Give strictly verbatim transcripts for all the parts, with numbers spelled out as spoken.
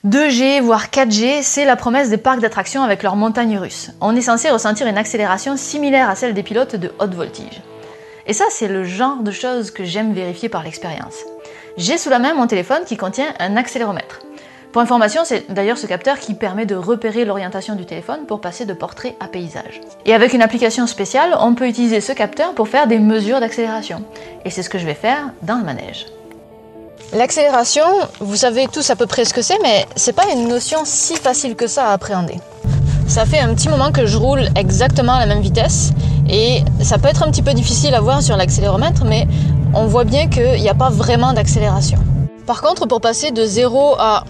deux G, voire quatre G, c'est la promesse des parcs d'attractions avec leurs montagnes russes. On est censé ressentir une accélération similaire à celle des pilotes de haute voltige. Et ça, c'est le genre de choses que j'aime vérifier par l'expérience. J'ai sous la main mon téléphone qui contient un accéléromètre. Pour information, c'est d'ailleurs ce capteur qui permet de repérer l'orientation du téléphone pour passer de portrait à paysage. Et avec une application spéciale, on peut utiliser ce capteur pour faire des mesures d'accélération. Et c'est ce que je vais faire dans le manège. L'accélération, vous savez tous à peu près ce que c'est, mais c'est pas une notion si facile que ça à appréhender. Ça fait un petit moment que je roule exactement à la même vitesse et ça peut être un petit peu difficile à voir sur l'accéléromètre, mais on voit bien qu'il n'y a pas vraiment d'accélération. Par contre, pour passer de zéro à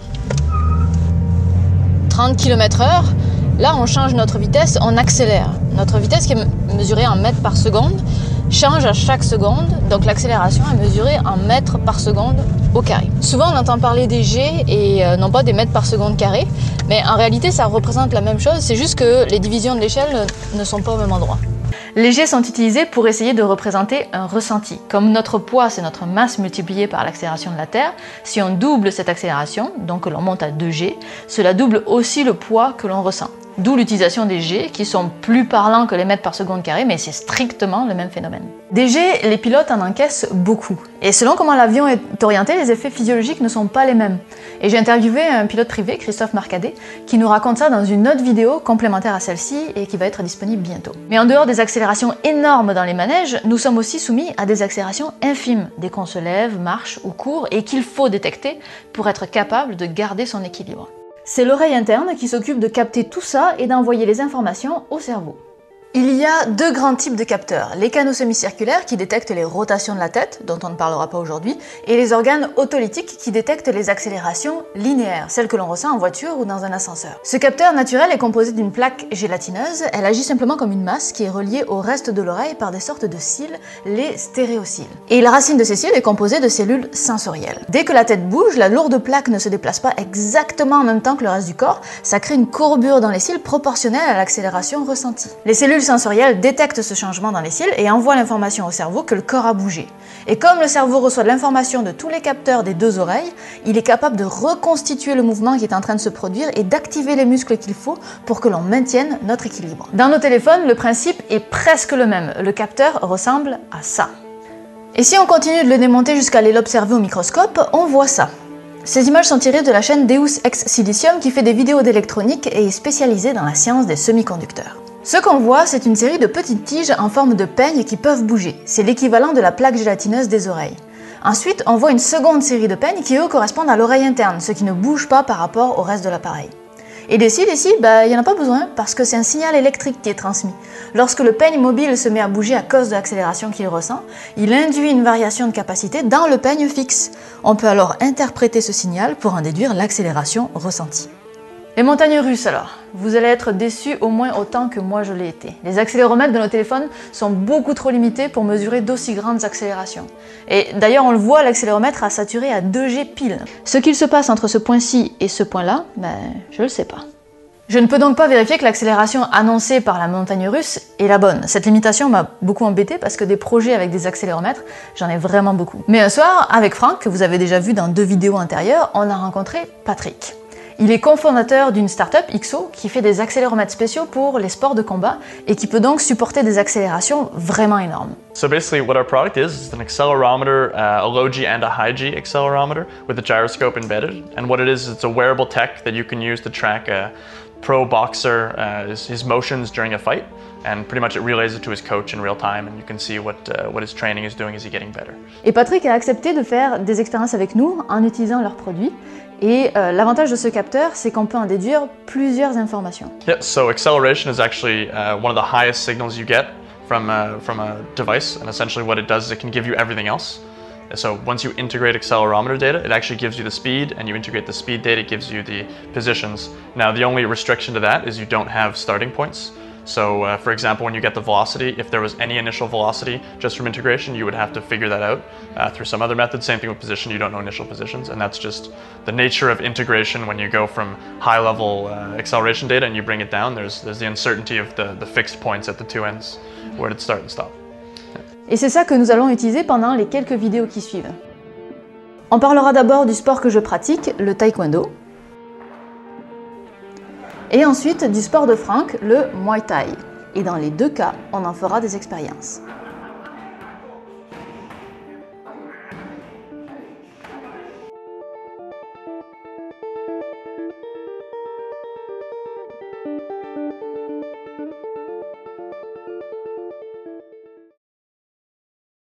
trente kilomètres heure, là on change notre vitesse, on accélère. Notre vitesse qui est mesurée en mètres par seconde change à chaque seconde, donc l'accélération est mesurée en mètres par seconde au carré. Souvent on entend parler des G et euh, non pas des mètres par seconde carré, mais en réalité ça représente la même chose, c'est juste que les divisions de l'échelle ne sont pas au même endroit. Les G sont utilisés pour essayer de représenter un ressenti. Comme notre poids, c'est notre masse multipliée par l'accélération de la Terre, si on double cette accélération, donc que l'on monte à deux G, cela double aussi le poids que l'on ressent. D'où l'utilisation des G, qui sont plus parlants que les mètres par seconde carré, mais c'est strictement le même phénomène. Des G, les pilotes en encaissent beaucoup. Et selon comment l'avion est orienté, les effets physiologiques ne sont pas les mêmes. Et j'ai interviewé un pilote privé, Christophe Marcadet, qui nous raconte ça dans une autre vidéo complémentaire à celle-ci et qui va être disponible bientôt. Mais en dehors des accélérations énormes dans les manèges, nous sommes aussi soumis à des accélérations infimes, dès qu'on se lève, marche ou court, et qu'il faut détecter pour être capable de garder son équilibre. C'est l'oreille interne qui s'occupe de capter tout ça et d'envoyer les informations au cerveau. Il y a deux grands types de capteurs, les canaux semi-circulaires qui détectent les rotations de la tête, dont on ne parlera pas aujourd'hui, et les organes autolytiques qui détectent les accélérations linéaires, celles que l'on ressent en voiture ou dans un ascenseur. Ce capteur naturel est composé d'une plaque gélatineuse, elle agit simplement comme une masse qui est reliée au reste de l'oreille par des sortes de cils, les stéréocils. Et la racine de ces cils est composée de cellules sensorielles. Dès que la tête bouge, la lourde plaque ne se déplace pas exactement en même temps que le reste du corps, ça crée une courbure dans les cils proportionnelle à l'accélération ressentie. Les cellules sensorielles détectent ce changement dans les cils et envoient l'information au cerveau que le corps a bougé. Et comme le cerveau reçoit de l'information de tous les capteurs des deux oreilles, il est capable de reconstituer le mouvement qui est en train de se produire et d'activer les muscles qu'il faut pour que l'on maintienne notre équilibre. Dans nos téléphones, le principe est presque le même. Le capteur ressemble à ça. Et si on continue de le démonter jusqu'à aller l'observer au microscope, on voit ça. Ces images sont tirées de la chaîne Deus Ex Silicium qui fait des vidéos d'électronique et est spécialisée dans la science des semi-conducteurs. Ce qu'on voit, c'est une série de petites tiges en forme de peigne qui peuvent bouger. C'est l'équivalent de la plaque gélatineuse des oreilles. Ensuite, on voit une seconde série de peignes qui, eux, correspondent à l'oreille interne, ce qui ne bouge pas par rapport au reste de l'appareil. Et des cils ici, bah, il n'y en a pas besoin, parce que c'est un signal électrique qui est transmis. Lorsque le peigne mobile se met à bouger à cause de l'accélération qu'il ressent, il induit une variation de capacité dans le peigne fixe. On peut alors interpréter ce signal pour en déduire l'accélération ressentie. Les montagnes russes alors, vous allez être déçus au moins autant que moi je l'ai été. Les accéléromètres de nos téléphones sont beaucoup trop limités pour mesurer d'aussi grandes accélérations. Et d'ailleurs on le voit, l'accéléromètre a saturé à deux G pile. Ce qu'il se passe entre ce point-ci et ce point-là, ben je le sais pas. Je ne peux donc pas vérifier que l'accélération annoncée par la montagne russe est la bonne. Cette limitation m'a beaucoup embêtée parce que des projets avec des accéléromètres, j'en ai vraiment beaucoup. Mais un soir, avec Franck, que vous avez déjà vu dans deux vidéos antérieures, on a rencontré Patrick. Il est cofondateur d'une start-up, X O, qui fait des accéléromètres spéciaux pour les sports de combat et qui peut donc supporter des accélérations vraiment énormes. So basically what our product is, is an accelerometer, uh, a low G and a high G accelerometer with a gyroscope embedded. And what it is, it's a wearable tech that you can use to track a pro boxer, uh, his, his motions during a fight. And pretty much it relays it to his coach in real time and you can see what, uh, what his training is doing, is he getting better. Et Patrick a accepté de faire des expériences avec nous en utilisant leurs produits. Et euh, l'avantage de ce capteur, c'est qu'on peut en déduire plusieurs informations. Yeah, so acceleration is actually uh, one of the highest signals you get from, uh, from a device, and essentially what it does is it can give you everything else. So once you integrate accelerometer data, it actually gives you the speed, and you integrate the speed data, it gives you the positions. Now the only restriction to that is you don't have starting points. So uh, for example, when you get the velocity, if there was any initial velocity just from integration, you would have to figure that out uh, through some other method. Same thing with position, you don't know initial positions, and that's just the nature of integration. When you go from high level uh, acceleration data and you bring it down, there's, there's the uncertainty of the, the fixed points at the two ends, where to start and stop. Yeah. Et c'est ça que nous allons utiliser pendant les quelques vidéos qui suivent. On parlera d'abord du sport que je pratique, le taekwondo. Et ensuite du sport de Franck, le Muay Thai. Et dans les deux cas, on en fera des expériences.